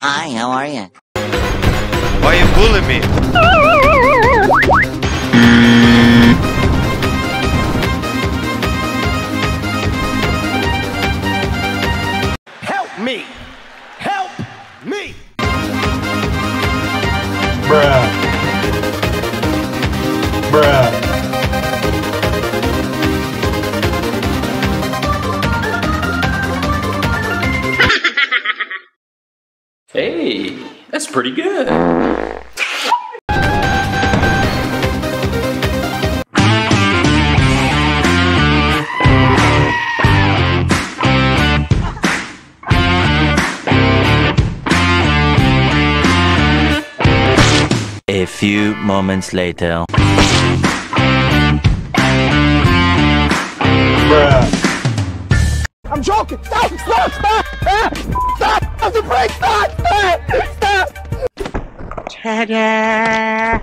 Hi, how are you? Why you bullying me? Help me! Help me! Bruh. Bruh. Hey, that's pretty good. A few moments later. Bruh. I'm joking! Stop! Stop! Stop! Stop! Stop! Stop the brake! Stop! Stop! Stop! Ta-da!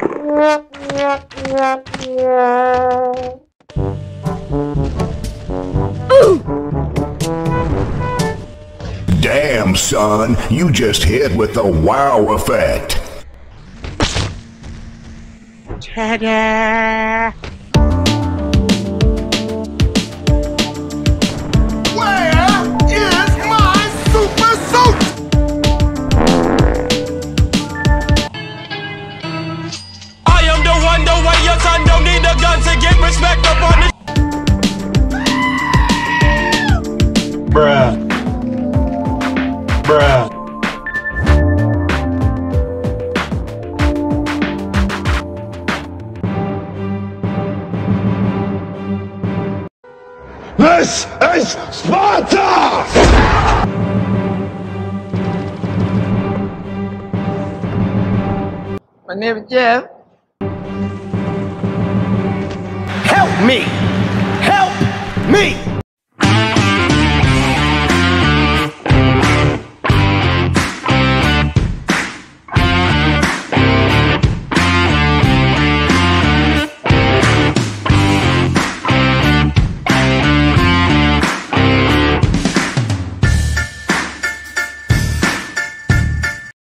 Damn, son, you just hit with the wow effect. Ta-da! Your son don't need a gun to get respect up on the Bruh. Bruh. This is Sparta! My name is Jeff. Help me! Help me!